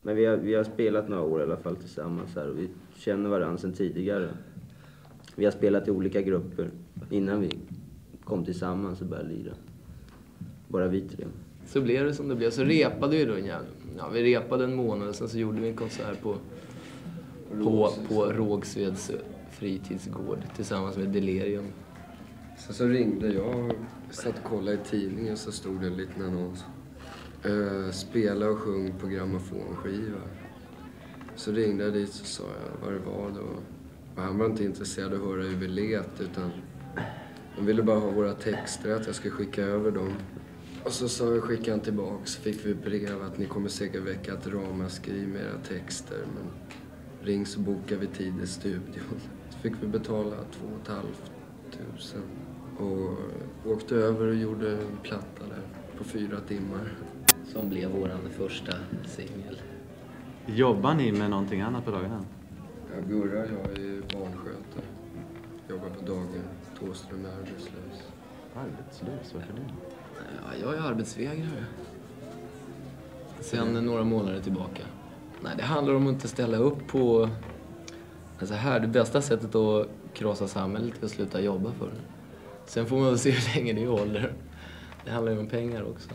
Nej, vi har spelat några år i alla fall tillsammans här och vi känner varandra sedan tidigare. Vi har spelat i olika grupper innan vi kom tillsammans och började lira. Bara vi tre. Så blev det som det blev. Så repade vi då vi repade en månad och sen så gjorde vi en konsert på Rågsveds fritidsgård tillsammans med Delirium. Så ringde jag, satt och kollade i tidningen så stod det en liten annons. Spela och sjung på grammofonskiva. Så ringde jag dit och sa jag vad det var då. Och han var inte intresserad av att höra hur vi let utan han ville bara ha våra texter, att jag skulle skicka över dem. Och så sa jag, skickade han tillbaka, så fick vi brev att ni kommer säkert väcka ett ramaskri med era texter. Men ring så bokar vi tid i studion. Så fick vi betala 2 500 och åkte över och gjorde en platta där på 4 timmar. Som blev våran första singel. Jobbar ni med någonting annat på dagarna? Ja, Gurra, jag är barnskötare. Jobbar på dagen. Tåström är arbetslös. Arbetslös? Varför det? Ja, jag är arbetsvägrare. Sen några månader tillbaka. Nej, det handlar om att inte ställa upp på... Alltså här, det bästa sättet att krossa samhället är att sluta jobba för det. Sen får man väl se hur länge det håller. Det handlar ju om pengar också.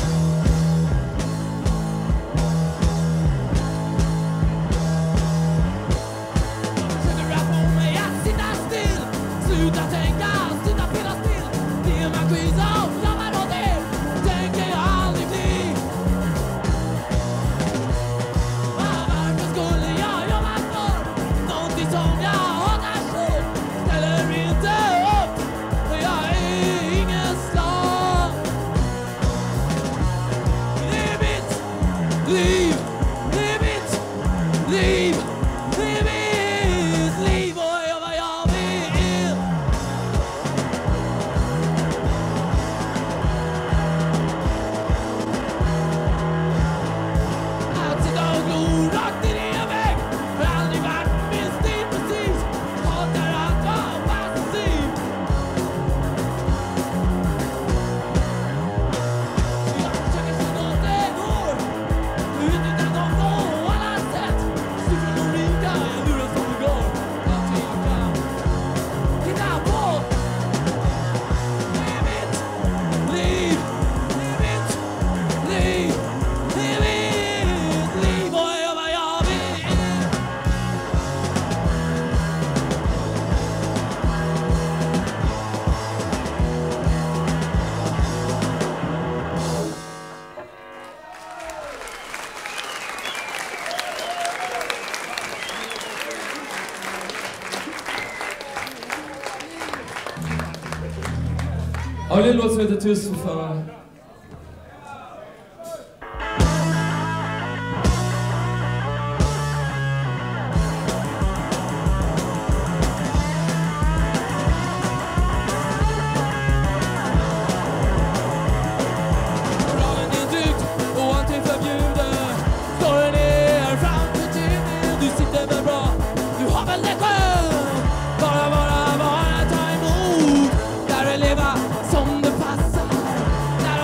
Ja, det är en låt som heter Tusen för... Som det passar när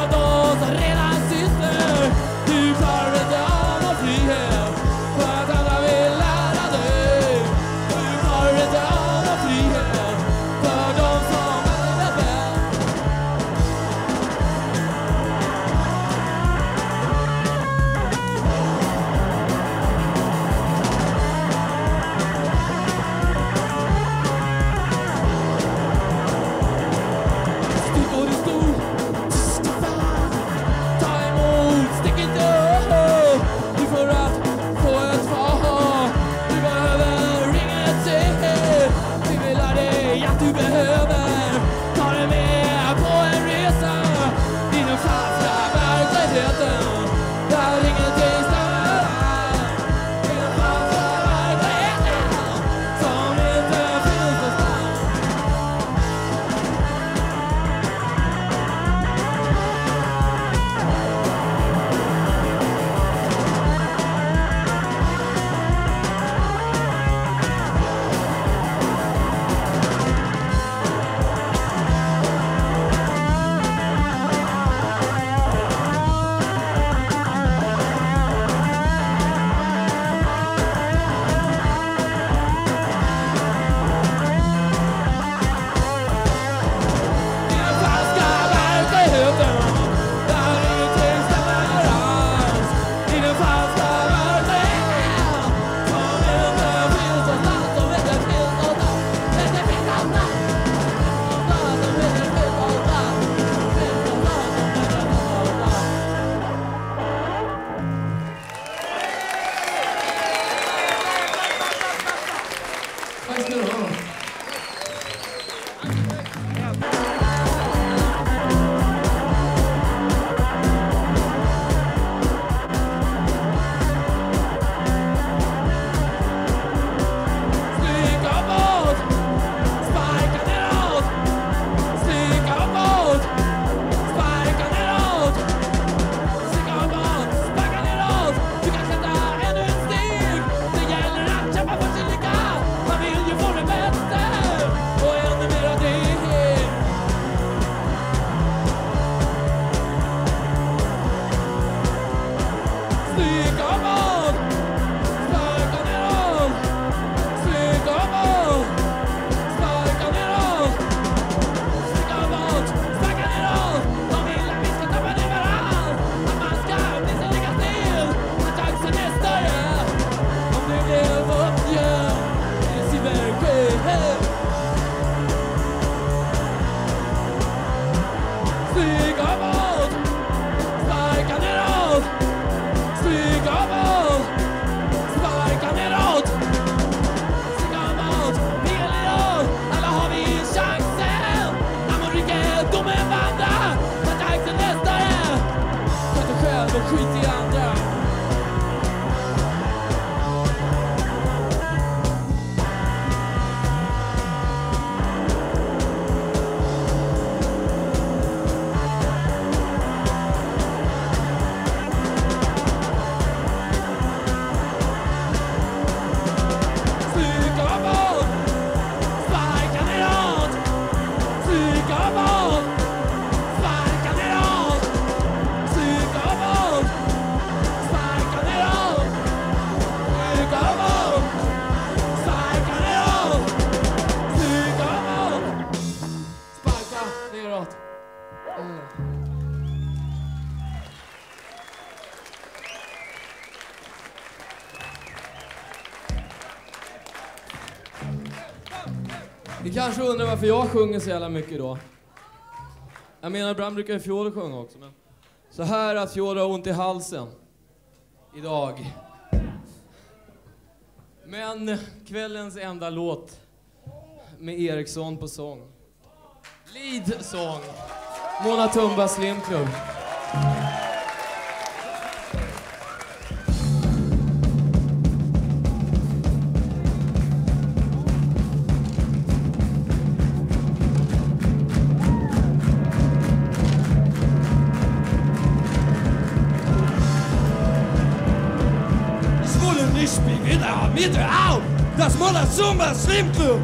Tack ska du ha. Ni kanske undrar varför jag sjunger så jävla mycket då. Jag menar, ibland brukar ju Fjodor sjunga också. Men så här att Fjodor har ont i halsen. Idag. Men kvällens enda låt med Eriksson på sång. Lead sång. Mona Tumba Slim Club. Mitte auf, das Mona Tumba Slim Club.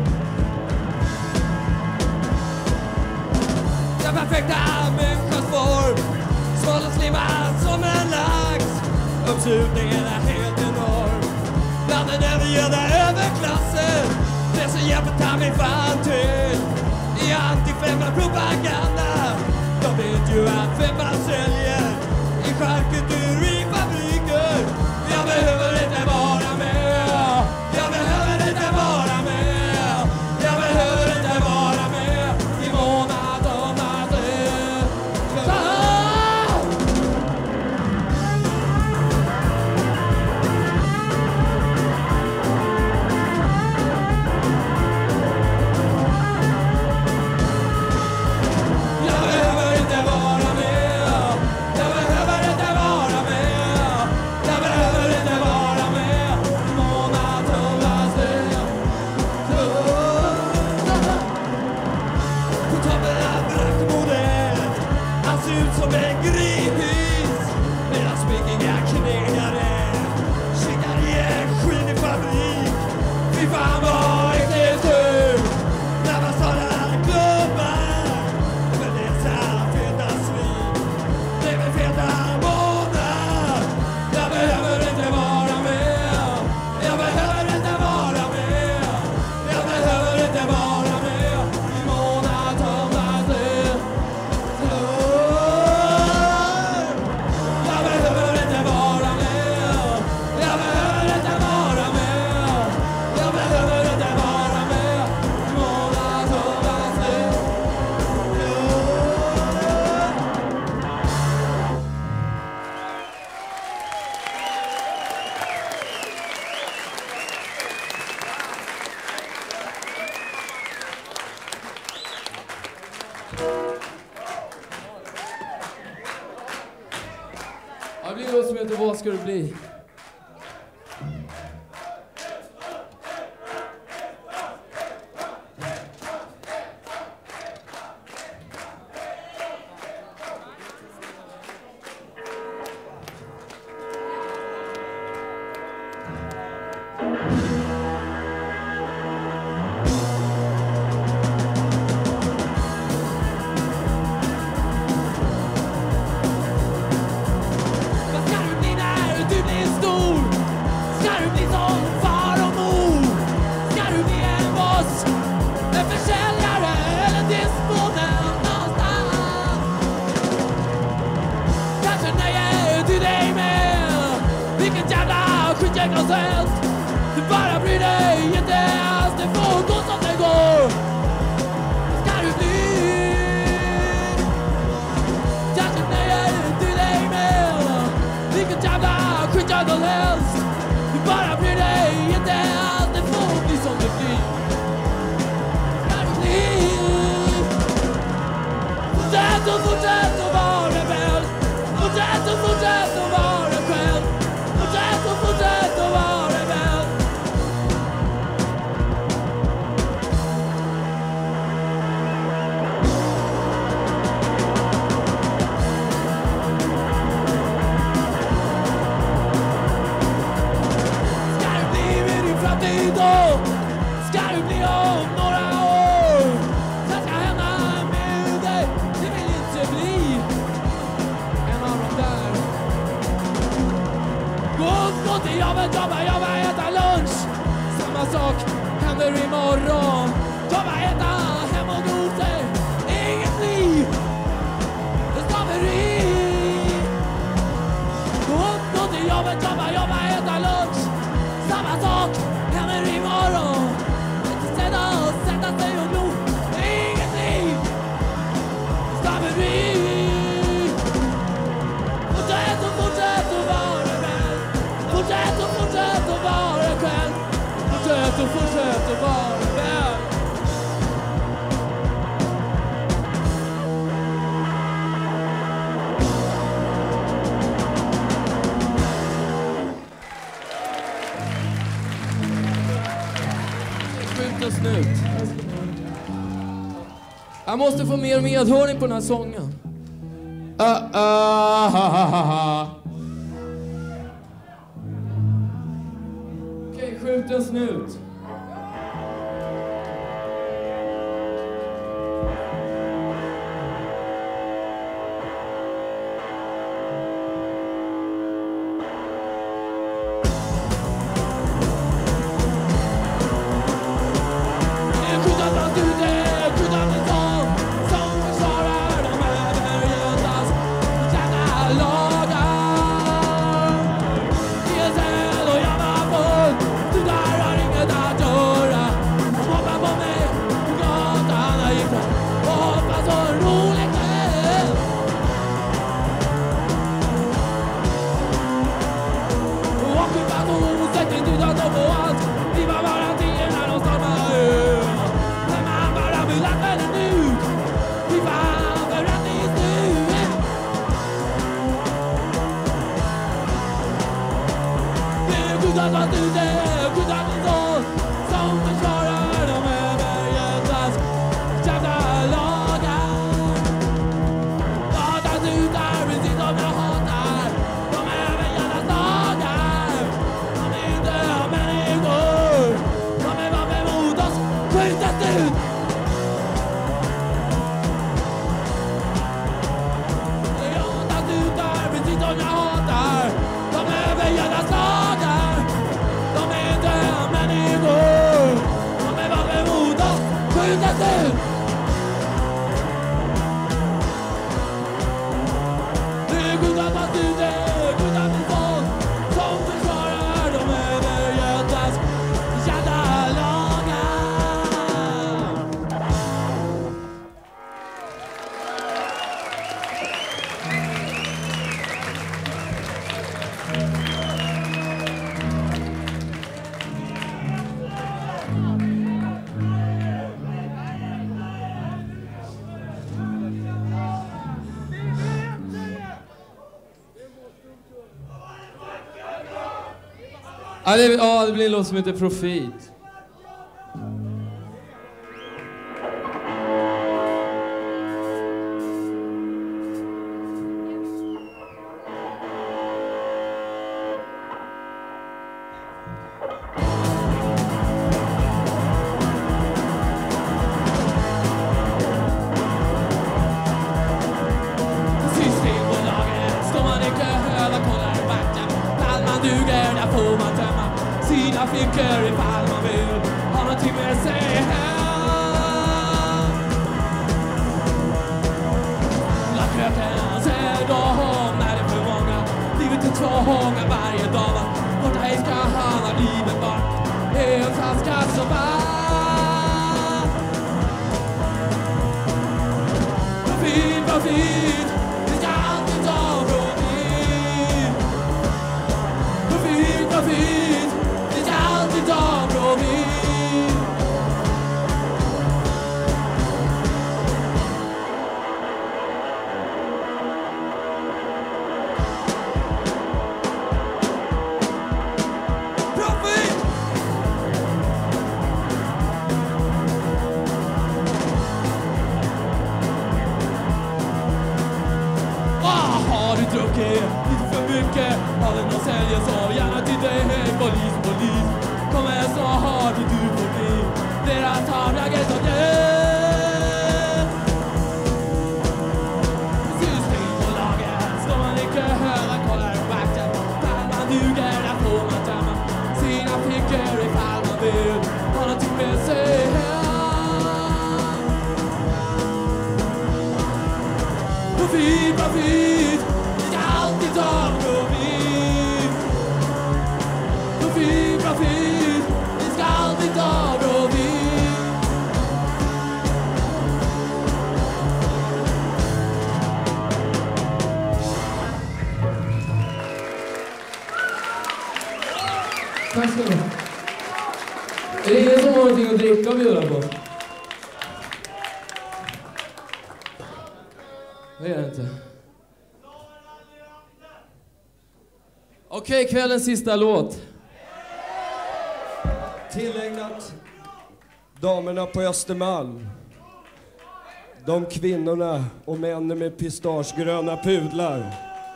Den perfekta människans form, smal och slimmad som en lax. Uppslutningen är helt enorm. Bland den övergödda överklassen, det som hjälper ta mig fan till. I antifrämmande propaganda, de vet ju att femman säljer. I charkuter i fabriker, jag behöver inte vara med. Jag behöver inte vara med. Jag behöver inte vara med. I månad om natt. Jag behöver inte vara med. Jag behöver inte vara med. Jag behöver inte vara med. I månad om natt. På toppen av brackmodet, han ser ut som en gris. Medan sminkiga knegare skickar i en skinig fabrik. Fy fan vad äckligt tur när man startar klubbar för dessa feta svin. Det är väl feta månad. Jag behöver inte vara med. Jag behöver inte vara med. Jag behöver inte vara med. I månad om natt. Jag behöver inte vara med. Jag behöver inte vara med. Jag behöver ska det bli. Du bara bryr dig inte alls, det får gå som det går. Ska du bli? Kanske nöjer du dig med vilken jävla skit jag som helst. Du bara bryr dig inte alls, det får bli som det blir. Ska du bli? Fortsätt att vara rebell. Fortsätt att vara dig själv. Fortsätt att vara rebell. Ska du bli med din framtid då? Ska du bli om några år? Vad ska hända med dig? Det vill inte bli en av dem där. Gå till jobbet, jobba, äta lunch. Samma sak händer imorgon. Jobba, äta, hem och gro sig. Inget liv, det slaveri. Gå till jobbet, jobba, äta lunch. Samma sak händer imorgon. Inte sätta sig och glo. Inget liv, det slaveri. Fortsätt att vara rebell. Fortsätt att vara dig själv. Fortsätt att vara rebell. Skjuta snut. Jag måste få mer medhörning på den här sången. Okej, skjut en snut. Du där har inget Ja, det blir en låt som heter Profit. Tack ska du ha. Är det ingen som har någonting att dricka och bjuda på? Det är det inte. Okej, kvällens sista låt. Tillägnat damerna på Östermalm. De kvinnorna och männen med pistagegröna pudlar.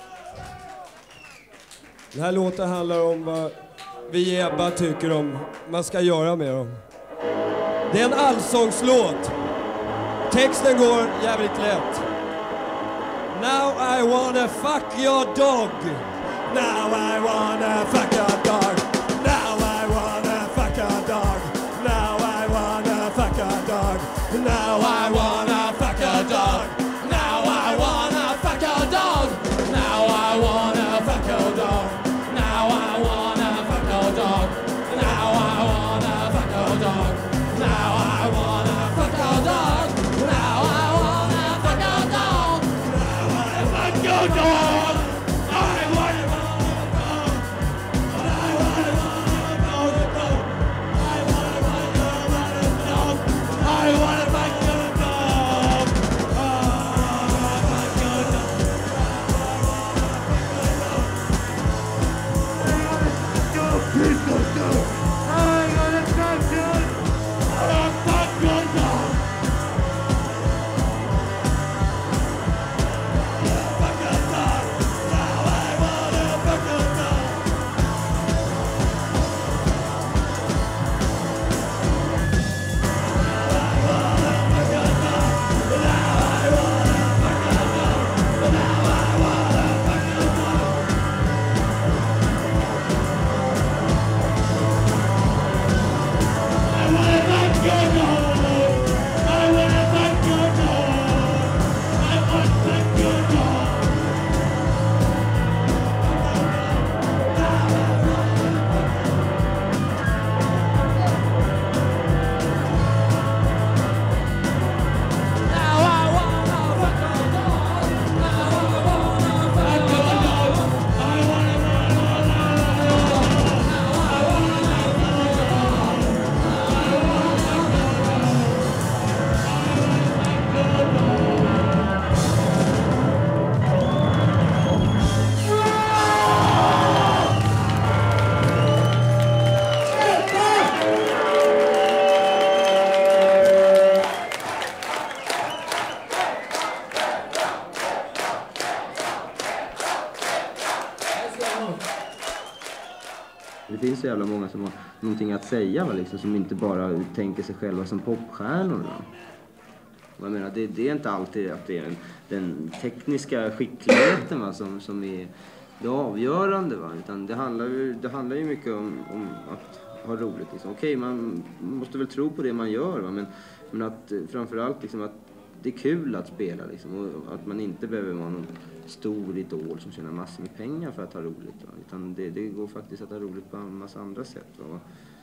Den här låten handlar om vad vi i Ebba tycker om man ska göra med dem. Det är en allsångslåt. Texten går jävligt lätt. Now I wanna fuck your dog. Now I wanna fuck your dog. Now I wanna fuck your dog. Now I wanna fuck your dog. Now I wanna fuck your dog. Now I wanna fuck your dog. Now I wanna fuck your dog. Now I wanna fuck your dog. Now I wanna fuck your dog. Now I wanna fuck your dog. Now I wanna fuck your dog. Now I fuck your dog. I wanna fuck your dog. I wanna fuck your dog. I wanna fuck your dog. I wanna fuck your dog. så jävla många som har någonting att säga, va, liksom, som inte bara tänker sig själva som popstjärnor. Va. Jag menar, det är inte alltid att det är den tekniska skickligheten, va, som är det avgörande. Va. Utan det handlar ju mycket om att ha roligt. Liksom. Okej, man måste väl tro på det man gör, va, men att framförallt liksom, att det är kul att spela. Liksom, och att man inte behöver vara någon stor idol som tjänar massor med pengar för att ha roligt. Va. Utan det går faktiskt att ha roligt på en massa andra sätt. Va.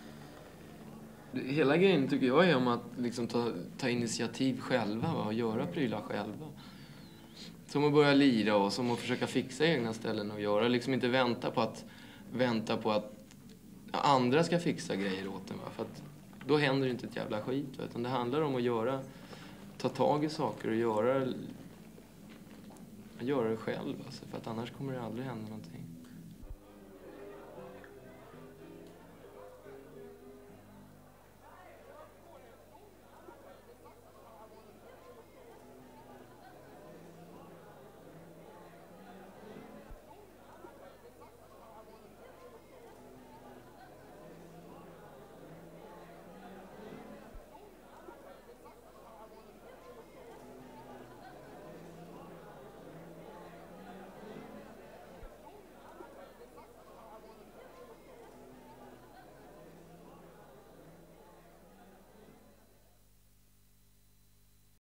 Hela grejen tycker jag är om att liksom ta initiativ själva, va, och göra prylar själva. Som att börja lira och som att försöka fixa egna ställen och göra. Liksom inte vänta på att andra ska fixa grejer åt en. Va? För att då händer inte ett jävla skit. Va? Utan det handlar om att ta tag i saker och göra det själv. Alltså, för att annars kommer det aldrig hända någonting.